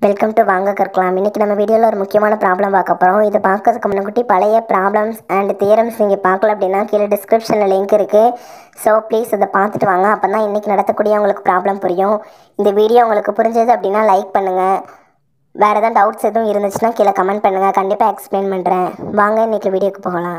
Welcome to வாங்க கற்கலாம். இன்றைக்கி நம்ம வீடியோவில் ஒரு முக்கியமான ப்ராப்ளம் பார்க்க போகிறோம். இது பார்க்கறதுக்கு முன்னாடி பழைய ப்ராப்ளம்ஸ் அண்ட் தியரம்ஸ் நீங்கள் பார்க்கல அப்படின்னா கீழே டிஸ்கிரிப்ஷனில் லிங்க் இருக்குது. ஸோ ப்ளீஸ் அதை பார்த்துட்டு வாங்க. அப்போ தான் இன்றைக்கி நடத்தக்கூடிய உங்களுக்கு ப்ராப்ளம் புரியும். இந்த வீடியோ உங்களுக்கு புரிஞ்சது அப்படின்னா லைக் பண்ணுங்கள். வேறு ஏதாவது டவுட்ஸ் எதுவும் இருந்துச்சுன்னா கீழே கமெண்ட் பண்ணுங்கள். கண்டிப்பாக எக்ஸ்பிளைன் பண்ணுறேன். வாங்க இன்றைக்கி வீடியோக்கு போகலாம்.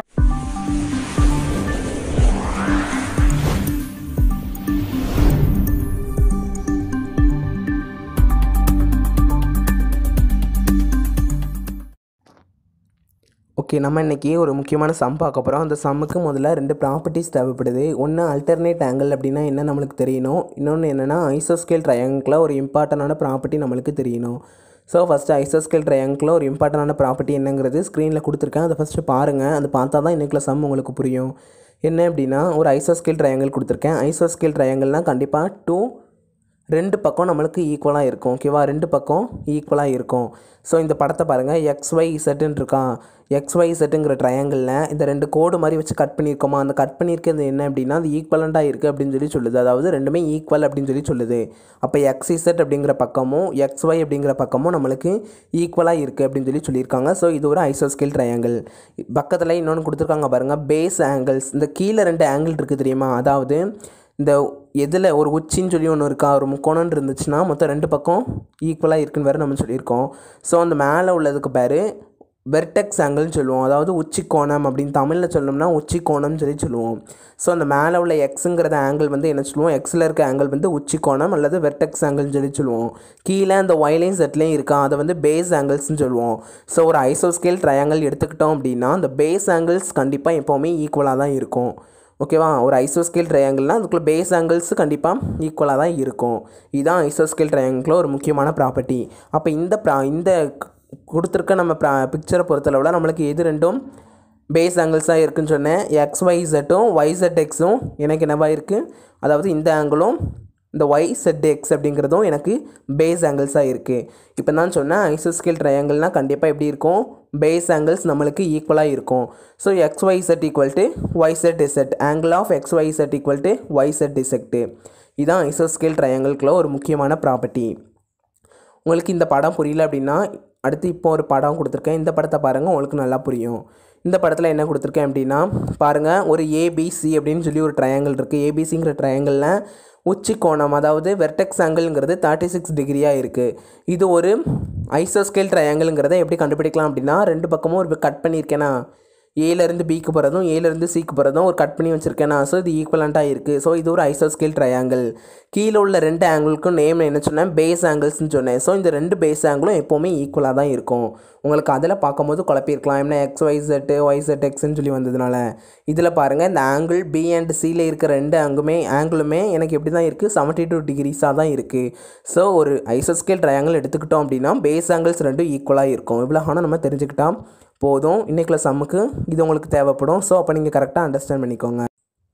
ஓகே, நம்ம இன்றைக்கி ஒரு முக்கியமான சம் பார்க்க போகிறோம். அந்த சம்முக்கு முதல்ல 2 ப்ராப்பர்ட்டிஸ் தேவைப்படுது. ஒன்று அல்டர்னேட் ஆங்கிள் அப்படின்னா என்ன நம்மளுக்கு தெரியணும். இன்னொன்று என்னென்னா ஐசோஸ்கேல் ட்ரையாங்கிளில் ஒரு இம்பார்ட்டண்டான ப்ராப்பர்ட்டி நம்மளுக்கு தெரியணும். ஸோ ஃபஸ்ட்டு ஐசோஸ்கேல் ட்ரையாங்கிளில் ஒரு இம்பார்ட்டண்டான ப்ராப்பர்ட்டி என்னங்கிறது ஸ்க்ரீனில் கொடுத்துருக்கேன். அதை ஃபஸ்ட்டு பாருங்கள். அது பார்த்தா தான் இன்றைக்குள்ள சம் உங்களுக்கு புரியும். என்ன அப்படின்னா ஒரு ஐசோஸ்கேல் ட்ரையாங்கிள் கொடுத்துருக்கேன். ஐசோஸ்கேல் ட்ரையாங்கிள்னால் கண்டிப்பாக ரெண்டு பக்கம் நம்மளுக்கு ஈக்குவலாக இருக்கும். ஓகேவா, ரெண்டு பக்கம் ஈக்குவலாக இருக்கும். ஸோ இந்த படத்தை பாருங்கள். XYZன்னு இருக்கா. XYZங்கிற ட்ரையாங்கிளில் இந்த 2 கோடு மாதிரி வச்சு கட் பண்ணியிருக்கோமா. அந்த கட் பண்ணியிருக்கிறது என்ன அப்படின்னா அது ஈக்குவலண்ட்டாக இருக்குது அப்படின்னு சொல்லி சொல்லுது. அதாவது ரெண்டுமே ஈக்குவல் அப்படின்னு சொல்லி சொல்லுது. அப்போ XZ அப்படிங்கிற பக்கமும் XY அப்படிங்கிற பக்கமும் நம்மளுக்கு ஈக்குவலாக இருக்குது அப்படின்னு சொல்லி சொல்லியிருக்காங்க. ஸோ இது ஒரு ஐசோஸ்கேல் ட்ரையாங்கிள். பக்கத்தில் இன்னொன்று கொடுத்துருக்காங்க பாருங்கள், பேஸ் ஆங்கிள்ஸ். இந்த கீழே 2 ஆங்கிள் இருக்குது தெரியுமா. அதாவது இந்த எதில் ஒரு உச்சின்னு சொல்லி ஒன்று இருக்கா, ஒரு முக்கோணம்னு இருந்துச்சுன்னா மொத்தம் 2 பக்கம் ஈக்குவலாக இருக்குன்னு வேறு நம்ம சொல்லியிருக்கோம். ஸோ அந்த மேலே உள்ளதுக்கு பேர் வெர்டெக்ஸ் ஆங்கிள்னு சொல்லுவோம். அதாவது உச்சி கோணம் அப்படின்னு தமிழில் சொல்லணும்னா உச்சி கோணம்னு சொல்லுவோம். ஸோ அந்த மேலே உள்ள எக்ஸுங்கிறத ஆங்கிள் வந்து என்ன சொல்லுவோம், எக்ஸில் இருக்க ஆங்கிள் வந்து உச்சி கோணம் அல்லது வெர்டெக்ஸ் ஆங்கிள்னு சொல்லுவோம். கீழே அந்த ஒய்லையும் செட்லையும் இருக்கா, அதை வந்து பேஸ் ஆங்கிள்ஸ்னு சொல்லுவோம். ஸோ ஒரு ஐசோஸ்கேல் ட்ரையாங்கிள் எடுத்துக்கிட்டோம் அப்படின்னா அந்த பேஸ் ஆங்கிள்ஸ் கண்டிப்பாக எப்போவுமே ஈக்குவலாக தான் இருக்கும். ஓகேவா, ஒரு ஐசோஸ்கேல் ட்ரையாங்கிள்னால் அதுக்குள்ளே பேஸ் ஆங்கிள்ஸ் கண்டிப்பாக ஈக்குவலாக தான் இருக்கும். இதுதான் ஐசோஸ்கேல் ட்ரையாங்கிளில் ஒரு முக்கியமான ப்ராப்பர்ட்டி. அப்போ இந்த கொடுத்துருக்க நம்ம பிக்சரை பொறுத்தளவில் நம்மளுக்கு எது ரெண்டும் பேஸ் ஆங்கிள்ஸாக இருக்குதுன்னு சொன்னேன். XYZும் YZXும் எனக்கு என்னவாக இருக்குது, அதாவது இந்த ஆங்கிளும் இந்த YZX அப்படிங்கிறதும் எனக்கு பேஸ் ஆங்கிள்ஸாக இருக்குது. இப்போ தான் சொன்னேன் ஐசோஸ்கேல் ட்ரையாங்கிள்னால் கண்டிப்பாக எப்படி இருக்கும், பேஸ் ஆங்கிள்ஸ் நம்மளுக்கு ஈக்குவலாக இருக்கும். So XYZ equal to YZZ, angle of XYZ equal to YZZ. இதுதான் ஐசோஸ்கேல் ட்ரையாங்கிள்குள்ள ஒரு முக்கியமான ப்ராப்பர்ட்டி. உங்களுக்கு இந்த படம் புரியல அப்படின்னா அடுத்து இப்போ ஒரு படம் கொடுத்துருக்கேன். இந்த படத்தை பாருங்கள், உங்களுக்கு நல்லா புரியும். இந்த படத்தில் என்ன கொடுத்துருக்கேன் அப்படின்னா பாருங்கள், ஒரு ABC அப்படின்னு சொல்லி ஒரு ட்ரையாங்கிள் இருக்குது. ABCங்கிற ட்ரையாங்கிளில் உச்சி கோணம் அதாவது வெர்டெக்ஸ் ஆங்கிள்ங்கிறது 36 டிகிரியாக இருக்குது. இது ஒரு ஐசோஸ்கேல் ட்ரையாங்கிள்ங்கிறத எப்படி கண்டுபிடிக்கலாம் அப்படின்னா 2 பக்கமும் ஒரு கட் பண்ணியிருக்கேனா, ஏலேருந்து பிக்கு போகிறதும் ஏலேருந்து சிக்கு போகிறதும் ஒரு கட் பண்ணி வச்சுருக்கேனா. ஸோ இது ஈக்குவலண்ட்டாக இருக்குது. ஸோ இது ஒரு ஐசோஸ்கேல் ட்ரையாங்கிள். கீழே உள்ள 2 ஆங்கிளுக்கும் நேம் என்ன சொன்னேன், பேஸ் ஆங்கிள்ஸ்னு சொன்னேன். ஸோ இந்த 2 பேஸ் ஆங்கிளும் எப்போவுமே ஈக்குவலாக தான் இருக்கும். உங்களுக்கு அதில் பார்க்கும்போது குழப்பியிருக்கலாம், என்ன XYZ YZXன்னு சொல்லி வந்ததுனால. இதில் பாருங்கள், இந்த ஆங்கிள் B அண்ட் Cயில் இருக்கிற 2 ஆங்கிளுமே எனக்கு எப்படி தான் இருக்குது, 72 டிகிரிஸாக தான் இருக்குது. ஸோ ஒரு ஐசோஸ்கேல் ட்ரையாங்கிள் எடுத்துக்கிட்டோம் அப்படின்னா பேஸ் ஆங்கிள்ஸ் 2 ஈக்குவலாக இருக்கும். இவ்வளோ ஆனால் நம்ம தெரிஞ்சுக்கிட்டால் போதும். இன்றைக்குள்ள சம்முக்கு இது உங்களுக்கு தேவைப்படும். ஸோ அப்போ நீங்கள் கரெக்டாக அண்டர்ஸ்டாண்ட் பண்ணிக்கோங்க.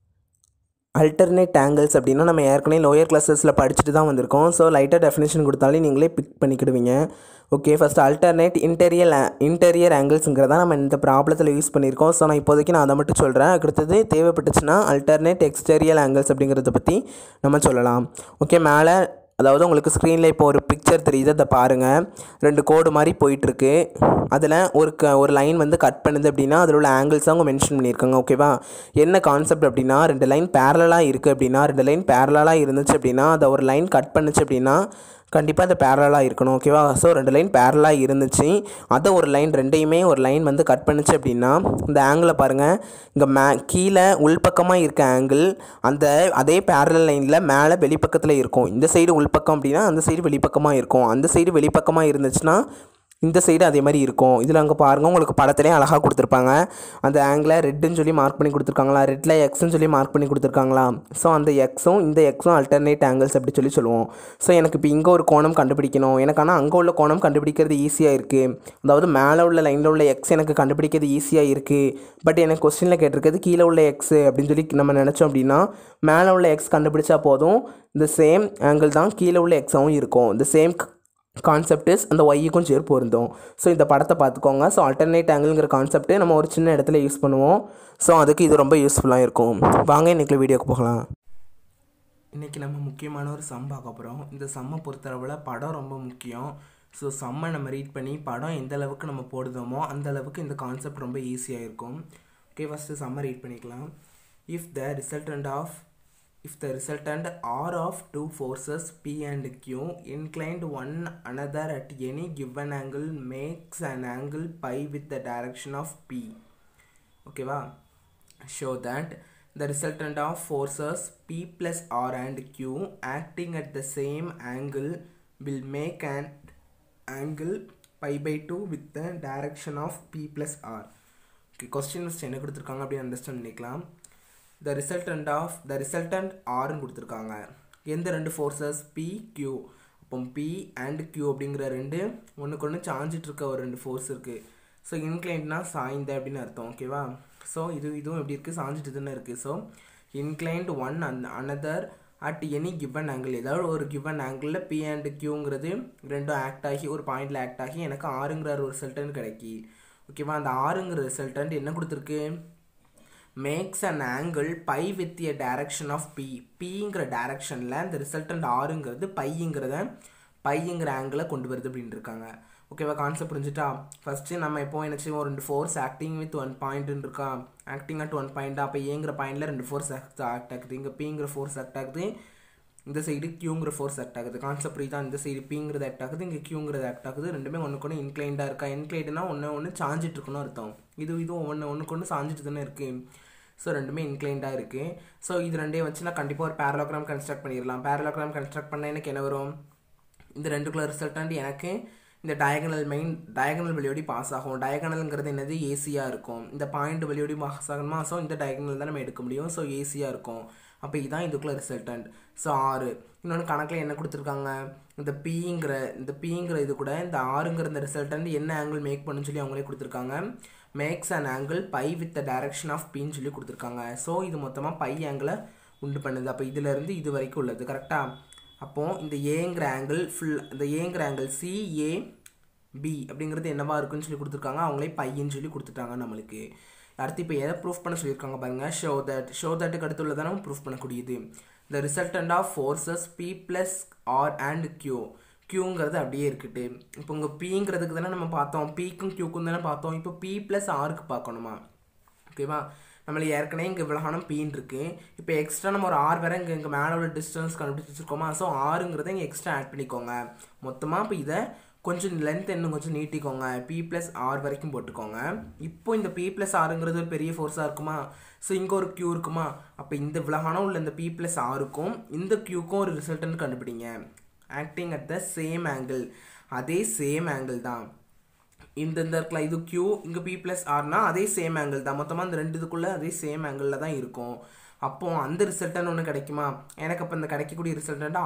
அல்டர்னேட் ஆங்கிள்ஸ் அப்படின்னா நம்ம ஏற்கனவே லோயர் கிளாஸஸில் படிச்சுட்டு தான் வந்திருக்கோம். ஸோ லைட்டாக டெஃபினேஷன் கொடுத்தாலே நீங்களே பிக் பண்ணிக்கிடுவீங்க. ஓகே, ஃபஸ்ட்டு அல்டர்னேட் இன்டீரியர் ஆங்கிள்ஸுங்கிறத நம்ம இந்த ப்ராப்ளத்தில் யூஸ் பண்ணியிருக்கோம். ஸோ நான் இப்போதைக்கு நான் அதை மட்டும் சொல்கிறேன். அடுத்தது தேவைப்பட்டுச்சுன்னா அல்டர்னேட் எக்ஸ்டீரியர் ஆங்கிள்ஸ் அப்படிங்கிறத பற்றி நம்ம சொல்லலாம். ஓகே, மேலே அதாவது உங்களுக்கு ஸ்க்ரீனில் இப்போ ஒரு பிக்சர் தெரியுது, அதை பாருங்கள். 2 கோடு மாதிரி போயிட்டுருக்கு. அதில் ஒரு லைன் வந்து கட் பண்ணுது அப்படின்னா அதில் உள்ள ஆங்கிள்ஸ் அவங்க மென்ஷன் பண்ணியிருக்காங்க. ஓகேவா, என்ன கான்செப்ட் அப்படின்னா 2 லைன் பேரலாக இருக்குது அப்படின்னா 2 லைன் பேரலாக இருந்துச்சு அப்படின்னா அதை ஒரு லைன் கட் பண்ணுச்சு அப்படின்னா கண்டிப்பாக அது பேரலாக இருக்கணும். ஓகேவா, ஸோ 2 லைன் பேரலாக இருந்துச்சு, அதை ஒரு லைன் ரெண்டையுமே ஒரு லைன் வந்து கட் பண்ணுச்சு அப்படின்னா இந்த ஆங்கிளை பாருங்கள். இங்கே கீழே உள்பக்கமாக இருக்க ஆங்கிள் அதே பேரலல் லைனில் மேலே வெளிப்பக்கத்தில் இருக்கும். இந்த சைடு உள்பக்கம் அப்படின்னா அந்த சைடு வெளிப்பக்கமாக இருக்கும். அந்த சைடு வெளிப்பக்கமாக இருந்துச்சுன்னா இந்த சைடு அதே மாதிரி இருக்கும். இதில் அங்கே பாருங்கள், உங்களுக்கு படத்துலேயே அழகாக கொடுத்துருப்பாங்க. அந்த ஆங்கிளை ரெட்டுன்னு சொல்லி மார்க் பண்ணி கொடுத்துருக்காங்களா, ரெட்டில் எக்ஸ்ன்னு சொல்லி மார்க் பண்ணி கொடுத்துருக்காங்களா. ஸோ அந்த எக்ஸும் இந்த எக்ஸும் அல்டர்னேட் ஆங்கிள்ஸ் அப்படி சொல்லுவோம். ஸோ எனக்கு இப்போ இங்கே ஒரு கோணம் கண்டுபிடிக்கணும். எனக்கு ஆனால் அங்கே உள்ள கோணம் கண்டுபிடிக்கிறது ஈஸியாக இருக்குது. அதாவது மேலே உள்ள லைனில் உள்ள எக்ஸ் எனக்கு கண்டுபிடிக்கிறது ஈஸியாக இருக்குது. பட் எனக்கு கொஸ்டினில் கேட்டிருக்கிறது கீழே உள்ள எக்ஸ் அப்படின்னு சொல்லி நம்ம நினச்சோம் அப்படின்னா மேலே உள்ள எக்ஸ் கண்டுபிடிச்சா போதும், இந்த சேம் ஆங்கிள் தான் கீழே உள்ள எக்ஸாகவும் இருக்கும். இந்த சேம் கான்செப்ட் இஸ் அந்த ஒய்க்கும் சேர் பொருந்தும். ஸோ இந்த படத்தை பார்த்துக்கோங்க. ஸோ ஆல்டர்னேட் ஆங்கிள்ங்கிற கான்செப்ட்டு நம்ம ஒரு சின்ன இடத்துல யூஸ் பண்ணுவோம். ஸோ அதுக்கு இது ரொம்ப யூஸ்ஃபுல்லாக இருக்கும். வாங்க இன்றைக்கி வீடியோக்கு போகலாம். இன்றைக்கி நம்ம முக்கியமான ஒரு சம் பார்க்க போகிறோம். இந்த சம்மை பொறுத்தளவில் படம் ரொம்ப முக்கியம். ஸோ சம்மை நம்ம ரீட் பண்ணி படம் எந்த அளவுக்கு நம்ம போடுதோமோ அந்த அளவுக்கு இந்த கான்செப்ட் ரொம்ப ஈஸியாக இருக்கும். ஓகே, ஃபஸ்ட்டு சம்மை ரீட் பண்ணிக்கலாம். If the resultant are of two forces P and Q inclined one another at any given angle makes an angle pi with the direction of P. Okay va? Show that the resultant of forces P plus R and Q acting at the same angle will make an angle pi by 2 with the direction of P plus R. Okay, question first என்ன கொடுத்துருக்காங்க அப்படி understand பண்ணிக்கலாம். the resultant ஆர்னு கொடுத்துருக்காங்க. எந்த ரெண்டு forces P Q. அப்போ P and Q அப்படிங்கிற ரெண்டு ஒன்றுக்கு ஒன்று சாஞ்சிட்டு இருக்க ஒரு ரெண்டு ஃபோர்ஸ் இருக்குது. ஸோ இன்க்ளைண்ட்னா சாய்ந்த அப்படின்னு அர்த்தம். ஓகேவா? ஸோ இதுவும் எப்படி இருக்குது, சாஞ்சிட்டு தானே இருக்குது. So inclined one another at any given angle, ஏதாவது ஒரு கிவன் ஆங்கிளில் P அண்ட் Qங்கிறது ரெண்டும் ஆக்ட் ஆகி ஒரு பாயிண்டில் ஆக்ட் ஆகி எனக்கு ஆறுங்கிற ஒரு ரிசல்டன்ட் கிடைக்கி. ஓகேவா? அந்த ஆறுங்கிற ரிசல்டன்ட் என்ன கொடுத்துருக்கு, makes an angle pi with a direction of P. பிங்கிற டைரக்ஷனில் இந்த ரிசல்டன்ட் ஆறுங்கிறது பைங்கிற ஆங்கிளை கொண்டு வருது அப்படின்னு இருக்காங்க. ஓகேவா? கான்செப்ட் புரிஞ்சுட்டா? ஃபஸ்ட்டு நம்ம எப்போ என்ன செய்வோம், ரெண்டு ஃபோர்ஸ் ஆக்டிங் வித் ஒன் பாயிண்ட்னு இருக்கா, ஆக்டிங் அட் ஒன் பாயிண்ட். அப்போ ஏங்கிற பாயிண்டில் ரெண்டு ஃபோர்ஸ் ஆக்ட் ஆகுது. இங்கே பிங்கிற ஃபோர்ஸ் ஆக்ட் ஆகுது, இந்த சைடு கியூங்கிற ஃபோர்ஸ் ஆக்ட் ஆகுது. கான்செப்ட் தான், இந்த சைடு பிங்கிறது ஆக்ட் ஆகுது, இங்கே கியூங்கிறது ஆக்ட் ஆகுது. ரெண்டுமே ஒன்றுக்கு ஒன்று இன்க்ளைண்டாக இருக்கா. இன்க்ளைண்டுனா ஒன்று சாஞ்சிட்டு இருக்குன்னு அர்த்தம். இதுவும் ஒன்றுக்கு ஒன்று சாஞ்சிட்டு தானே இருக்குது. ஸோ ரெண்டுமே இன்க்ளைண்டாக இருக்குது. ஸோ இது ரெண்டையும் வச்சு நான் கண்டிப்பாக ஒரு பேரலோகிராம் கன்ஸ்ட்ரக்ட் பண்ணிடலாம். பேரலோகிராம் கன்ஸ்ட்ரக்ட் பண்ணால் எனக்கு என்ன வரும், இந்த ரெண்டுக்குள்ள ரிசல்டன்ட் எனக்கு இந்த டயகனல் வழியோடி பாஸ் ஆகும். டயகனல்ங்கிறது என்னது, ஏசியாக இருக்கும். இந்த பாயிண்ட் வழியோடி பாஸ் ஆகணுமா, ஸோ இந்த டயகனல் தான் நம்ம எடுக்க முடியும். ஸோ ஏசியாக இருக்கும். அப்போ இதுதான் இதுக்குள்ள ரிசல்டன்ட். ஸோ 6. இன்னொன்று கணக்கில் என்ன கொடுத்துருக்காங்க, இந்த பிங்கிற இது கூட இந்த ஆறுங்கிற இந்த ரிசல்டன்ட் என்ன ஆங்கிள் மேக் பண்ணுன்னு சொல்லி அவங்களே கொடுத்துருக்காங்க. Makes an angle pi with the direction of பின்னு சொல்லி கொடுத்துருக்காங்க. ஸோ இது மொத்தமாக பை ஆங்கிளை உண்டு பண்ணுது. அப்போ இதிலேருந்து இது வரைக்கும் உள்ளது கரெக்டாக. அப்போது இந்த ஏங்கிற ஆங்கிள் இந்த ஏங்கிற ஆங்கிள் CAB அப்படிங்கிறது என்னவா இருக்குன்னு சொல்லி கொடுத்துருக்காங்க. அவங்களே பையன்னு சொல்லி கொடுத்துட்டாங்க நம்மளுக்கு. அடுத்து இப்போ எதை ப்ரூஃப் பண்ண சொல்லியிருக்காங்க பாருங்கள். ஷோ தட்டுக்கு அடுத்து உள்ளதை நம்ம ப்ரூஃப் பண்ணக்கூடியது. The resultant of forces P plus R and Q. Qங்கிறது அப்படியே இருக்கட்டு. இப்போ உங்கள் Pங்கிறதுக்கு தானே நம்ம பார்த்தோம், Pக்கும் Qக்கும் தானே பார்த்தோம். இப்போ P plus Rக்கு பார்க்கணுமா. ஓகேவா? நம்மளுக்கு ஏற்கனவே இங்கே இவ்வளோ பீன் இருக்குது. இப்போ எக்ஸ்ட்ரா நம்ம ஒரு ஆர் வேறு இங்கே மேலே உள்ள டிஸ்டன்ஸ் கண்டுபிடிச்சிருக்கோமா. ஸோ ஆறுங்கிறத இங்கே எக்ஸ்ட்ரா ஆட் பண்ணிக்கோங்க மொத்தமாக. இப்போ இதை கொஞ்சம் லென்த் இன்னும் கொஞ்சம் நீட்டிக்கோங்க. P plus R வரைக்கும் போட்டுக்கோங்க. இப்போ இந்த P plus Rங்கிறது ஒரு பெரிய ஃபோர்ஸாக இருக்குமா. ஸோ இங்கே ஒரு Q இருக்குமா. அப்போ இந்த விலகான உள்ள இந்த P plus Rக்கும் இந்த Qக்கும் ஒரு ரிசல்டன்ட் கண்டுபிடிங்க. Acting at the same angle, அதே சேம் ஆங்கிள் தான். இந்த இருக்கலாம் இது Q, இங்கே P plus Rனா அதே சேம் ஆங்கிள் தான். மொத்தமாக இந்த ரெண்டு இதுக்குள்ளே அதே சேம் ஆங்கிளில் தான் இருக்கும். அப்போது அந்த ரிசல்டன் ஒன்று கிடைக்குமா எனக்கு. அப்போ இந்த கிடைக்கக்கூடிய ரிசல்டன்ட்டு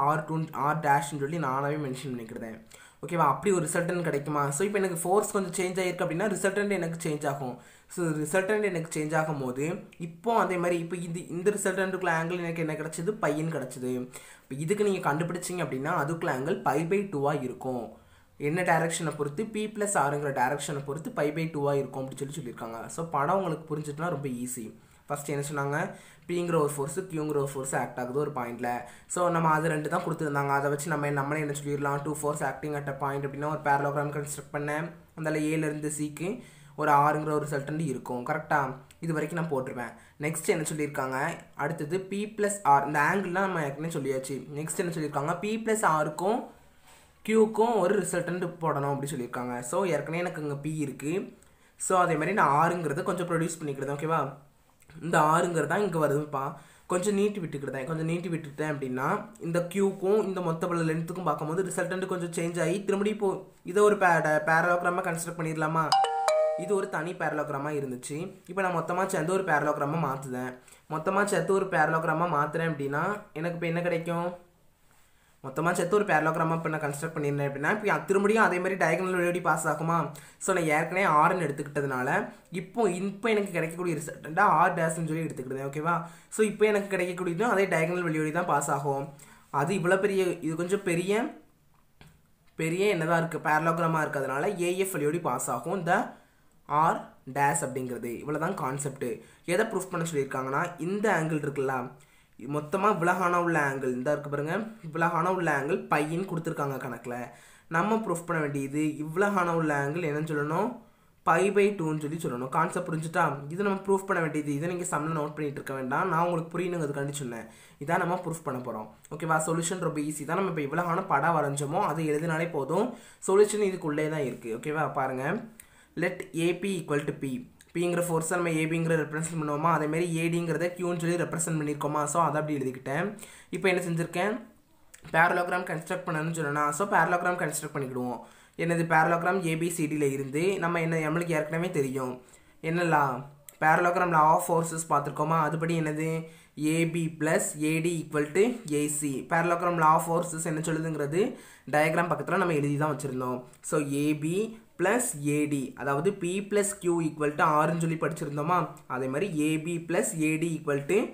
R' சொல்லி நானாகவே மென்ஷன் பண்ணிக்கிறேன். ஓகேவா? அப்படி ஒரு ரிசல்டன் கிடைக்குமா. ஸோ இப்போ எனக்கு ஃபோர்ஸ் கொஞ்சம் சேஞ்ச் ஆகிருக்கு அப்படின்னா ரிசல்டன்ட் எனக்கு சேஞ்ச் ஆகும். ஸோ ரிசல்டன்ட் எனக்கு சேஞ்ச் ஆகும் போது இப்போ அதே மாதிரி இப்போ இந்த ரிசல்டன்ட்டுக்குள்ள ஆங்கிள் எனக்கு என்ன கிடச்சிது, பையன் கிடச்சிது. இப்போ இதுக்கு நீங்கள் கண்டுபிடிச்சிங்க அப்படின்னா அதுக்குள்ள ஆங்கிள் π/2 இருக்கும். என்ன டைரக்ஷனை பொறுத்து, P plus Rங்கிற டைரக்ஷனை பொறுத்து π/2 இருக்கும் அப்படின்னு சொல்லியிருக்காங்க. ஸோ படம் உங்களுக்கு புரிஞ்சுட்டுனா ரொம்ப ஈஸி. ஃபஸ்ட்டு என்ன சொன்னாங்க, Pங்கிற ஒரு ஃபோர்ஸு Qங்கிற ஒரு ஃபோர்ஸ் ஆக்ட் ஆகுது ஒரு பாயிண்டில். ஸோ நம்ம அது ரெண்டு தான் கொடுத்துருந்தாங்க. அதை வச்சு நம்மளே என்ன சொல்லிடலாம், 2 force acting at a point அப்படின்னா ஒரு பேரலோகிராம் கன்ஸ்ட்ரக்ட் பண்ணேன். அதில் ஏலேருந்து சிக்கு ஒரு ஆறுங்கிற ஒரு ரிசல்டன்ட் இருக்கும். கரெக்டாக? இது வரைக்கும் நான் போட்டிருப்பேன். நெக்ஸ்ட் என்ன சொல்லியிருக்காங்க, அடுத்தது P plus R, இந்த ஆங்கிள்லாம் நம்ம ஏற்கனவே சொல்லியாச்சு. நெக்ஸ்ட் என்ன சொல்லியிருக்காங்க, P plus Rக்கும் Qக்கும் ஒரு ரிசல்டன்ட் போடணும் அப்படி சொல்லியிருக்காங்க. ஸோ ஏற்கனவே எனக்கு இங்கே P இருக்குது. ஸோ அதே மாதிரி நான் ஆறுங்கிறத கொஞ்சம் ப்ரொடியூஸ் பண்ணிக்கிறேன். ஓகேவா? இந்த ஆறுங்கிறதா இங்கே வருதுப்பா. கொஞ்சம் நீட்டி விட்டுட்டேன் அப்படின்னா இந்த Qக்கும் இந்த மொத்த பல லென்த்துக்கும் பார்க்கும்போது ரிசல்டன்ட் கொஞ்சம் சேஞ்ச் ஆகி திரும்படி இப்போ இதை ஒரு பேரலோகிராமாக கன்ஸ்ட்ரக்ட் பண்ணிடலாமா. இது ஒரு தனி பேரலோகிராமாக இருந்துச்சு. இப்போ நான் மொத்தமாக சேர்ந்து ஒரு பேரலோகிராமாக மாற்றுறேன் அப்படின்னா எனக்கு இப்போ என்ன கிடைக்கும், மொத்தமாக சேர்த்து ஒரு பேரலோகிராமாக இப்போ நான் கன்ஸ்ட்ரக்ட் பண்ணியிருந்தேன் அப்படின்னா இப்போ திரும்படியும் அதே மாதிரி டயகனல் வழியோடி பாஸ் ஆகுமா. ஸோ நான் ஏற்கனவே ஆர்னு எடுத்துக்கிட்டதுனால இப்போ எனக்கு கிடைக்கக்கூடிய ரிசல்ட்டை R' சொல்லி எடுத்துக்கிட்டேன். ஓகேவா? ஸோ இப்போ எனக்கு கிடைக்கக்கூடியதும் அதே டயகனல் வழியோடி தான் பாஸ் ஆகும். அது இவ்வளோ இது கொஞ்சம் பெரிய என்னதான் இருக்குது, பேரலோகிராமாக இருக்கிறதுனால AF வழியோடி பாஸ் ஆகும் இந்த R' அப்படிங்கிறது. இவ்வளோ தான் கான்செப்ட்டு. எதை ப்ரூஃப் பண்ண சொல்லியிருக்காங்கன்னா, இந்த ஆங்கிள் இருக்குல்ல, மொத்தமாக விலகான உள்ள ஆங்கிள் இந்த இருக்குது பாருங்கள், விலகான உள்ள ஆங்கிள் பையன்னு கொடுத்துருக்காங்க கணக்கில். நம்ம ப்ரூஃப் பண்ண வேண்டியது இவ்வளோகான உள்ள ஆங்கிள் என்னன்னு சொல்லணும், π/2ன்னு சொல்லணும். கான்செப்ட் புரிஞ்சுட்டா? இது நம்ம ப்ரூஃப் பண்ண வேண்டியது. இதை நீங்கள் சம்மில் நோட் பண்ணிட்டு இருக்க வேண்டாம், நான் உங்களுக்கு புரியணுங்கிறதுக்காண்டி சொன்னேன். இதான் நம்ம ப்ரூஃப் பண்ண போகிறோம். ஓகேவா? சொல்யூஷன் ரொம்ப ஈஸி தான். நம்ம இப்போ இவ்வளோகான படம் வரைஞ்சோமோ அது எழுதினாலே போதும். சொல்யூஷன் இதுக்குள்ளே தான் இருக்குது. ஓகேவா? பாருங்கள், லெட் AP = P. பிங்கிற ஃபோர்ஸை நம்ம ஏபிங்கிற ரெப்ரசென்ட் பண்ணுவோமா, அதேமாதிரி ஏடிங்கிறத Qன்னு சொல்லி ரெப்ரசென்ட் பண்ணியிருக்கோமா. ஸோ அதை அப்படி எழுதிக்கிட்டேன். இப்போ என்ன செஞ்சுருக்கேன், பேரலோகிராம் கன்ஸ்ட்ரக்ட் பண்ணணும்னு சொன்னா. ஸோ பேரலோகிராம் கன்ஸ்ட்ரக்ட் பண்ணிக்கிடுவோம். என்னது, பேரலோகிராம் ABCDயில் இருந்து நம்ம நம்மளுக்கு ஏற்கனவே தெரியும் என்னலாம், பேரலோகிராம் லா ஆஃப் ஃபோர்ஸஸ் பார்த்துருக்கோமா. அதுபடி என்னது, AB + AD = AC. Parallelogram law of forces என்ன சொல்லுதுங்கிறது டயக்ராம் பக்கத்தில் நம்ம எழுதி தான் வச்சுருந்தோம். ஸோ AB + AD, அதாவது P + Q = Rன்னு சொல்லி படிச்சிருந்தோமா. அதே மாதிரி AB + AD =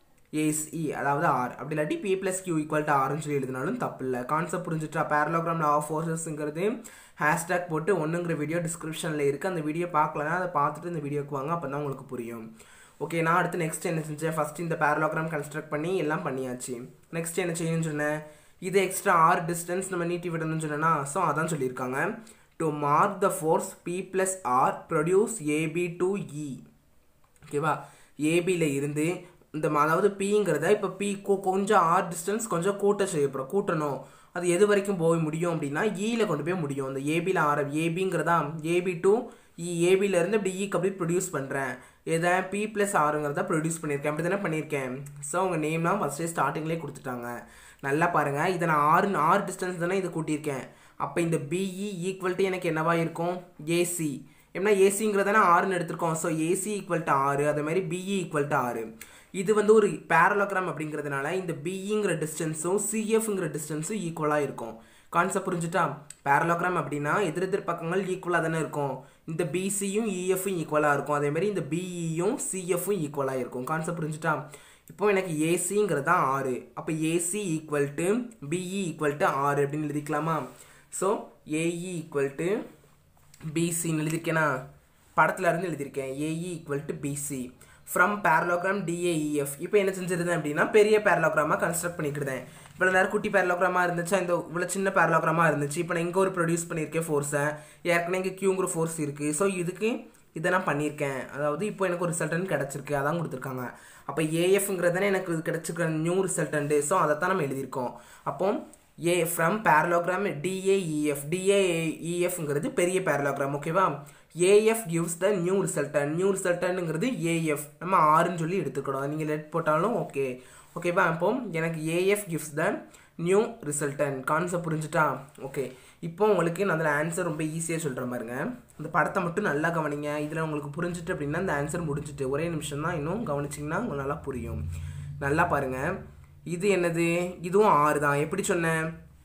AC, அதாவது R. அப்படி இல்லாட்டி P + Q = Rன்னு சொல்லி எழுதினாலும் தப்பு இல்லை. கான்செப்ட் புரிஞ்சுட்டா? பேரலோகிராம் லா ஆஃப் ஃபோர்ஸஸ்ங்கிறது ஹேஷ்டேக் போட்டு 1ங்கிற வீடியோ டிஸ்கிரிப்ஷனில் இருக்குது. அந்த வீடியோ பார்க்கலன்னா அதை பார்த்துட்டு இந்த வீடியோக்கு வாங்க, அப்போ தான் உங்களுக்கு புரியும். ஓகே, நான் அடுத்து நெக்ஸ்ட் என்ன செஞ்சேன், ஃபஸ்ட்டு இந்த பேரலோகிராம் கன்ஸ்ட்ரக்ட் பண்ணி எல்லாம் பண்ணியாச்சு. நெக்ஸ்ட் என்ன செய்யணும்னு சொன்னேன், இது எக்ஸ்ட்ரா R டிஸ்டன்ஸ் நம்ம நீட்டி விடணும்னு சொன்னேன்னா. ஸோ அதான் சொல்லியிருக்காங்க, to mark the force P + R produce AB to E. ஓகேவா? ஏபியில் இருந்து இந்த அதாவது பிங்கிறத இப்போ பி கொஞ்சம் R டிஸ்டன்ஸ் கொஞ்சம் கூட்டணும். அது எது வரைக்கும் போய் முடியும் அப்படின்னா ஈயில் கொண்டு போய் முடியும். அந்த ஏபியில் ஏபிங்கிறதா AB to E, ஏபியிலேருந்து இப்படி ஈக்கு அப்படி ப்ரொடியூஸ் பண்ணுறேன். எதை P + Rங்கிறத ப்ரொடியூஸ் பண்ணியிருக்கேன். அப்படி தானே பண்ணியிருக்கேன். ஸோ உங்கள் நேம்லாம் ஃபஸ்ட்டே ஸ்டார்டிங்லேயே கொடுத்துட்டாங்க. நல்லா பாருங்கள், இதை நான் R டிஸ்டன்ஸ் தானே இதை கூட்டியிருக்கேன். அப்போ இந்த BE = எனக்கு என்னவா இருக்கும், AC. ஏன்னா ஏசிங்கிறதானே ஆறுன்னு எடுத்திருக்கோம். ஸோ AC = R, அதே மாதிரி BE = R. இது வந்து ஒரு பேரலோகிராம் அப்படிங்கிறதுனால இந்த BEங்கிற டிஸ்டன்ஸும் CFங்கிற டிஸ்டன்ஸும் ஈக்குவலாக இருக்கும். கான்செப்ட் புரிஞ்சுட்டா? பேரலோகிராம் அப்படின்னா எதிர் பக்கங்கள் ஈக்குவலாக தானே இருக்கும். இந்த BCயும் EFும் ஈக்குவலாக இருக்கும். அதேமாதிரி இந்த BEயும் CFும் ஈக்குவலாக இருக்கும். கான்செப்ட் புரிஞ்சுட்டா? இப்போ எனக்கு ஏசிங்கிறது தான் R. அப்போ AC = BE = R அப்படின்னு எழுதிக்கலாமா. ஸோ AE = BCன்னு எழுதியிருக்கேனா, படத்தில் இருந்து எழுதியிருக்கேன். AE = BC from parallelogram DAEF. இப்போ என்ன செஞ்சிருந்தேன் அப்படின்னா பெரிய பேரலோகிராமாக கன்ஸ்ட்ரக்ட் பண்ணிக்கிட்டேன். இவ்வளோ நேரம் குட்டி பேரலோகிராமாக இருந்துச்சு, இந்த இவ்வளோ சின்ன பேரலோகிராமாக இருந்துச்சு. இப்போ நான் இங்கே ஒரு ப்ரொடியூஸ் பண்ணியிருக்கேன் ஃபோர்ஸை, ஏற்கனவே இங்கே Qங்கிற ஃபோர்ஸ் இருக்குது. ஸோ இதுக்கு இதை நான் பண்ணியிருக்கேன். அதாவது இப்போ எனக்கு ஒரு ரிசல்டன்ட் கிடச்சிருக்கு, அதான் கொடுத்துருக்காங்க. அப்போ AFங்கிறதானே எனக்கு கிடச்சிருக்க நியூ ரிசல்டன்ட்டு. ஸோ அதை தான் நம்ம எழுதியிருக்கோம். அப்போ ஃப்ரம் பேரலோகிராம் DAEF. DAEFங்கிறது பெரிய பேரலோகிராம். ஓகேவா? AF gives the new resultant. New ரிசல்டன்ட்ங்கிறது AF நம்ம Rன்னு சொல்லி எடுத்துக்கணும். நீங்கள் லெட் போட்டாலும் ஓகே. ஓகேவா? இப்போ எனக்கு AF gives the new resultant. Concept புரிஞ்சுட்டா? ஓகே, இப்போ உங்களுக்கு நான் அதில் ஆன்சர் ரொம்ப ஈஸியாக சொல்கிறேன் பாருங்க. இந்த படத்தை மட்டும் நல்லா கவனிங்க. இதில் உங்களுக்கு புரிஞ்சுட்டு அப்படின்னா இந்த ஆன்சர் முடிஞ்சுட்டு ஒரே நிமிஷம் தான், இன்னும் கவனிச்சிங்கன்னா உங்களுக்கு நல்லா புரியும். நல்லா பாருங்கள், இது என்னது, இதுவும் R தான். எப்படி சொன்னேன்,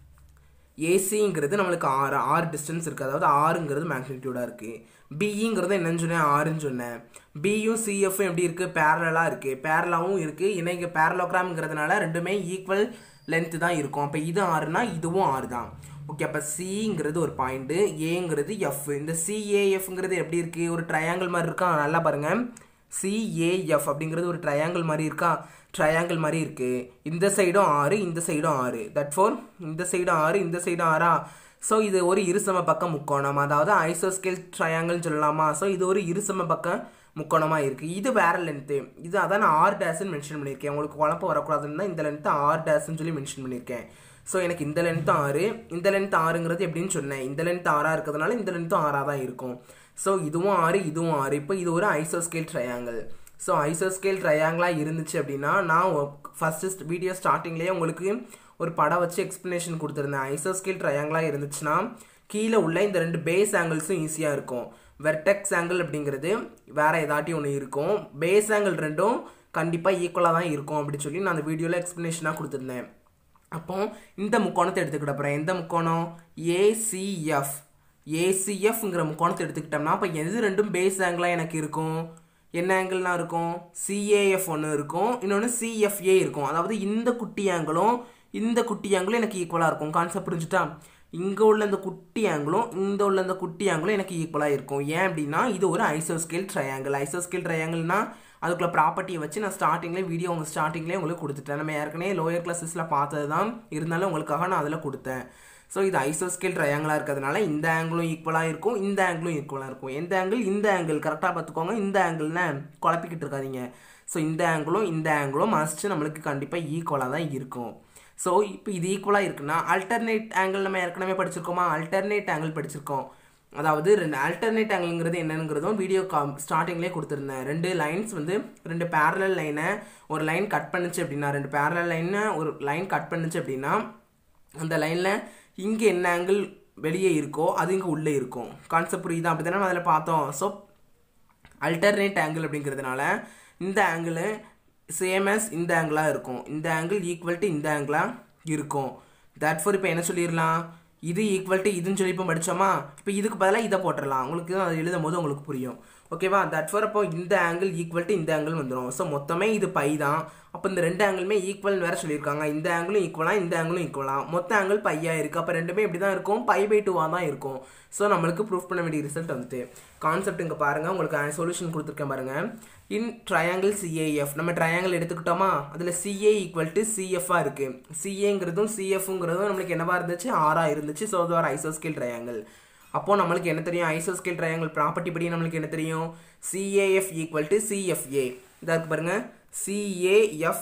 ஏசிங்கிறது நம்மளுக்கு R டிஸ்டன்ஸ் இருக்குது, அதாவது Rங்கிறது மேக்னிடியூடாக இருக்குது. BEங்கிறது என்னன்னு சொன்னேன், Rன்னு சொன்னேன். Bயும் CFும் எப்படி இருக்குது, பேரலாக இருக்குது. பேரலாகவும் இருக்குது. ஏன்னா இங்கே பேரலோகிராம்ங்கிறதுனால ரெண்டுமே ஈக்குவல் லென்த்து தான் இருக்கும். அப்போ இது Rனா இதுவும் R தான். ஓகே, அப்போ Cங்கிறது ஒரு பாயிண்ட்டு, ஏங்கிறது F. இந்த CAFங்கிறது எப்படி இருக்குது, ஒரு ட்ரையாங்கிள் மாதிரி இருக்கா. நல்லா பாருங்கள், CAF அப்படிங்கிறது ஒரு ட்ரையாங்கிள் மாதிரி இருக்கா, ட்ரையாங்கிள் மாதிரி இருக்குது. இந்த சைடும் R, இந்த சைடும் R. தட் ஃபோர் இந்த சைடும் R, இந்த சைடும் R. ஸோ இது ஒரு இருசம பக்க முக்கோணம், அதாவது ஐசோஸ்கேல் ட்ரையாங்கிள்னு சொல்லலாமா. ஸோ இது ஒரு இருசம பக்க முக்கோணமாக இருக்குது. இது வேறு லென்த்து. இது அதான் நான் R' மென்ஷன் பண்ணியிருக்கேன். உங்களுக்கு குழப்பம் வரக்கூடாதுன்னு தான் இந்த லென்த்து R' சொல்லி மென்ஷன் பண்ணியிருக்கேன். ஸோ எனக்கு இந்த லென்த்து R, இந்த லென்த் Rங்கிறது எப்படின்னு சொன்னேன், இந்த லென்த் R இருக்கிறதுனால இந்த லென்த்தும் R தான் இருக்கும். ஸோ இதுவும் R, இதுவும் R. இப்போ இது ஒரு ஐசோஸ்கேல் ட்ரையாங்கிள். ஸோ ஐசோஸ்கேல் ட்ரையாங்கிளாக இருந்துச்சு அப்படின்னா நான் ஃபஸ்ட்டு வீடியோ ஸ்டார்டிங்லேயே உங்களுக்கு ஒரு படம் வச்சு எக்ஸ்ப்ளனேஷன் கொடுத்துருந்தேன். ஐசோஸ்கேல் ட்ரையாங்கிளாக இருந்துச்சுன்னா கீழே உள்ள இந்த ரெண்டு பேஸ் ஆங்கிள்ஸும் ஈஸியாக இருக்கும். வெர்டெக்ஸ் ஆங்கிள் அப்படிங்கிறது வேறு ஏதாட்டி ஒன்று இருக்கும், பேஸ் ஆங்கிள் ரெண்டும் கண்டிப்பாக ஈக்குவலாக தான் இருக்கும் அப்படின்னு சொல்லி நான் அந்த வீடியோவில் எக்ஸ்ப்ளனேஷனாக கொடுத்துருந்தேன். அப்போ இந்த முக்கோணத்தை எடுத்துக்கிட்ட அப்புறம் எந்த முக்கோணம், ACF. ACFங்கிற முக்கோணத்தை எடுத்துக்கிட்டோம்னா அப்போ எது ரெண்டும் பேஸ் ஆங்கிளாக எனக்கு இருக்கும், என்ன ஆங்கிள்லாம் இருக்கும், CAF ஒன்று இருக்கும், இன்னொன்று CFA இருக்கும். அதாவது இந்த குட்டி ஆங்கிளும் இந்த குட்டி ஆங்கிளும் எனக்கு ஈக்குவலாக இருக்கும். கான்செப்ட் புரிஞ்சுட்டா? இங்கே உள்ள இந்த குட்டி ஆங்கிளும் இந்த உள்ள இந்த குட்டி ஆங்கிளும் எனக்கு ஈக்குவலாக இருக்கும். ஏன் அப்படின்னா இது ஒரு ஐசோஸ்கேல் ட்ரையாங்கிள். ஐசோஸ்கேல் ட்ரையாங்கிள்னா அதுக்குள்ள ப்ராப்பர்ட்டியை வச்சு நான் ஸ்டார்டிங்லேயே வீடியோ ஸ்டார்டிங்லேயே உங்களுக்கு கொடுத்துட்டேன். நம்ம ஏற்கனவே லோயர் கிளாஸஸில் பார்த்தது தான், இருந்தாலும் உங்களுக்காக நான் அதில் கொடுத்தேன். ஸோ இது ஐசோஸ்கேல் ட்ரையாங்கிளாக இருக்கிறதுனால இந்த ஆங்கிளும் ஈக்குவலாக இருக்கும், இந்த ஆங்கிளும் ஈக்குவலாக இருக்கும். எந்த ஆங்கிள்? இந்த ஆங்கிள். கரெக்டாக பார்த்துக்கோங்க, இந்த ஆங்கிள்னு குழப்பிக்கிட்டு இருக்காதீங்க. ஸோ இந்த ஆங்கிளும் மஸ்ட்டு நம்மளுக்கு கண்டிப்பாக ஈக்குவலாக தான் இருக்கும். ஸோ இப்போ இது ஈக்குவலாக இருக்குன்னா அல்டர்னேட் ஆங்கிள் நம்ம ஏற்கனவே படிச்சிருக்கோமா? அல்டர்னேட் ஆங்கிள் படிச்சிருக்கோம். அதாவது ரெண்டு அல்டர்னேட் ஆங்கிள்ங்கிறது என்னங்கிறதும் வீடியோ ஸ்டார்டிங்லேயே கொடுத்துருந்தேன். ரெண்டு லைன்ஸ் வந்து ரெண்டு பேரலல் லைனை ஒரு லைன் கட் பண்ணுச்சு அப்படின்னா, ரெண்டு பேரலல் லைனை ஒரு லைன் கட் பண்ணுச்சு அப்படின்னா அந்த லைனில் இங்கே என்ன ஆங்கிள் வெளியே இருக்கோ அது இங்கே உள்ளே இருக்கும். கான்செப்ட் புரியுதா? அப்படி தானே அதில் பார்த்தோம். ஸோ அல்டர்னேட் ஆங்கிள் அப்படிங்கிறதுனால இந்த ஆங்கிள் சேம் ஆஸ் இந்த ஆங்கிளாக இருக்கும், இந்த ஆங்கிள் ஈக்குவல் டு இந்த ஆங்கிளாக இருக்கும். தட் ஃபார் இப்போ என்ன சொல்லிடலாம்? இது ஈக்குவல் டு இதுன்னு சொல்லி இப்போ படித்தோமா? இப்போ இதுக்கு பதிலாக இதை போட்டுடலாம். உங்களுக்கு அது எழுதும் போது உங்களுக்கு புரியும். ஓகேவா? தட் ஃபார் அப்போ இந்த ஆங்கிள் ஈக்குவல் டு இந்த ஆங்கிள் வந்துடும். ஸோ மொத்தமே இது பை தான். அப்போ இந்த ரெண்டு ஆங்கிளுமே ஈக்குவல்னு வேறு சொல்லியிருக்காங்க. இந்த ஆங்கிளும் ஈக்குவலாக, இந்த ஆங்கிளும் ஈக்குவலாக. மொத்த ஆங்கிள் பையாக இருக்குது. அப்போ ரெண்டுமே இப்படி தான் இருக்கும், π/2 தான் இருக்கும். ஸோ நம்மளுக்கு ப்ரூஃப் பண்ண வேண்டிய ரிசல்ட் வந்துட்டு கான்செப்ட் இங்கே பாருங்கள். உங்களுக்கு சொல்யூஷன் கொடுத்துருக்கேன் பாருங்கள். இன் ட்ரையாங்கிள் CAF நம்ம ட்ரையாங்கிள் எடுத்துக்கிட்டோமா? அதில் CA ஈக்குவல் டு CFஆக இருக்குது. CAங்கிறதும் CFங்கிறதும் நம்மளுக்கு என்னவா இருந்துச்சு? ஆறாக இருந்துச்சு. ஸோ அது ஒரு ஐசோஸ்கேல் ட்ரையாங்கிள். அப்போது நம்மளுக்கு என்ன தெரியும்? ஐசோஸ்கேல் ட்ரையாங்கிள் ப்ராப்பர்ட்டி படி நம்மளுக்கு என்ன தெரியும்? CAF equal to CFA. இதாக இருக்கு பாருங்கள். CAF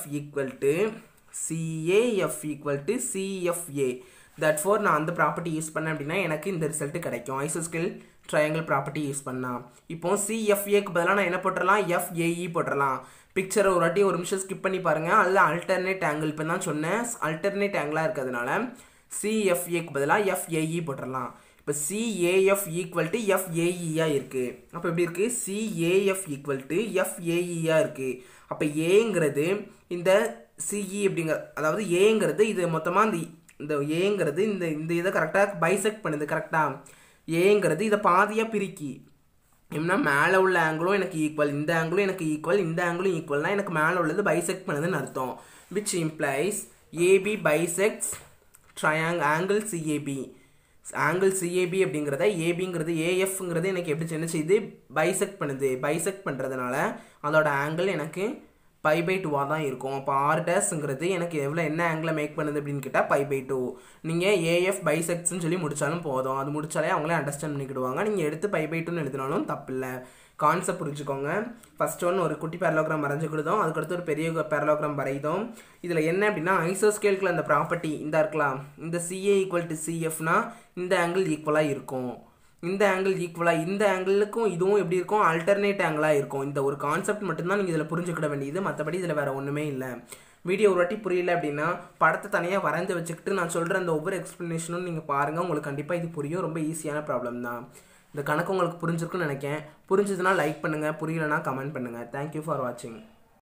equal to CFA. That for நான் அந்த ப்ராப்பர்ட்டி யூஸ் பண்ணேன் அப்படின்னா எனக்கு இந்த ரிசல்ட் கிடைக்கும். ஐசோஸ்கேல் ட்ரையாங்கிள் ப்ராப்பர்ட்டி யூஸ் பண்ணால் இப்போ CFAக்கு பதிலாக நான் என்ன போட்டுடலாம்? FAE போட்டுடலாம். பிக்சரை ஒரு வாட்டி ஒரு நிமிஷம் ஸ்கிப் பண்ணி பாருங்கள். அதில் அல்டர்னேட் ஆங்கிள் இப்போ தான் சொன்னேன். அல்டர்னேட் ஆங்கிளாக இருக்கிறதுனால CFAக்கு பதிலாக FAE போட்டுடலாம். இப்போ CAF ஈக்குவல் டு FAEயாக இருக்குது. அப்போ எப்படி இருக்குது? CAF ஈக்குவல் டு FAEயாக இருக்குது. அப்போ ஏங்கிறது இந்த CE அப்படிங்கிற, அதாவது ஏங்கிறது இது மொத்தமாக இந்த ஏங்கிறது இந்த இதை கரெக்டாக பைசெக்ட் பண்ணுது. கரெக்டாக ஏங்கிறது இதை பாதியாக பிரிக்கி எப்படின்னா மேலே உள்ள ஆங்கிளும் எனக்கு ஈக்குவல், இந்த ஆங்கிளும் எனக்கு ஈக்குவல், இந்த ஆங்கிளும் ஈக்குவல்னால் எனக்கு மேலே உள்ளது பைசெக்ட் பண்ணுதுன்னு அர்த்தம். Which implies AB bisects angle CAB. Angle CAB அப்படிங்கிறத ஏபிங்கிறது AFங்கிறது எனக்கு எப்படி என்ன செய்யுது? பைசெக்ட் பண்ணுது. பைசெக்ட் பண்ணுறதுனால அதோட ஆங்கிள் எனக்கு π/2 தான் இருக்கும். அப்போ R' எனக்கு எவ்வளோ என்ன ஆங்கிளை மேக் பண்ணுது அப்படின்னு கேட்டால் π/2. நீங்கள் AF பைசெக்ட்ஸ்ன்னு சொல்லி முடித்தாலும் போதும். அது முடித்தாலே அவங்களே அண்டர்ஸ்டாண்ட் பண்ணிக்கிடுவாங்க. நீங்கள் எடுத்து π/2ன்னு எழுதினாலும் தப்பில்லை. கான்செப்ட் புரிஞ்சுக்கோங்க. ஃபர்ஸ்ட் ஒன் ஒரு குட்டி பேரலோகிராம் வரைஞ்சிக்கிடுதோம், அதுக்கடுத்து ஒரு பெரிய பேரலோகிராம் வரைதோம். இதில் என்ன அப்படின்னா ஐசோஸ்கேலுக்குள்ள அந்த ப்ராப்பர்ட்டி இந்த இருக்கலாம். இந்த CA ஈக்குவல் டு CFனா இந்த ஆங்கிள் ஈக்குவலாக இருக்கும், இந்த ஆங்கிள் ஈக்குவலாக இந்த ஆங்கிளுக்கும் இதுவும் எப்படி இருக்கும்? அல்டர்னேட் ஆங்கிளாக இருக்கும். இந்த ஒரு கான்செப்ட் மட்டும்தான் நீங்கள் இதில் புரிஞ்சுக்கிட வேண்டியது. மற்றபடி இதில் வேறு ஒன்றுமே இல்லை. வீடியோ ஒரு வாட்டி புரியல அப்படின்னா படத்தை தனியாக வரைஞ்சி வச்சுக்கிட்டு நான் சொல்கிற அந்த ஒவ்வொரு எக்ஸ்ப்ளனேஷனும் நீங்கள் பாருங்கள். உங்களுக்கு கண்டிப்பாக இது புரியும். ரொம்ப ஈஸியான ப்ராப்ளம் தான். இந்த கணக்கு உங்களுக்கு புரிஞ்சிருக்குன்னு நினைக்கிறேன். புரிஞ்சதுன்னா லைக் பண்ணுங்கள், புரியலைன்னா கமெண்ட் பண்ணுங்கள். தேங்க்யூ ஃபார் வாட்சிங்.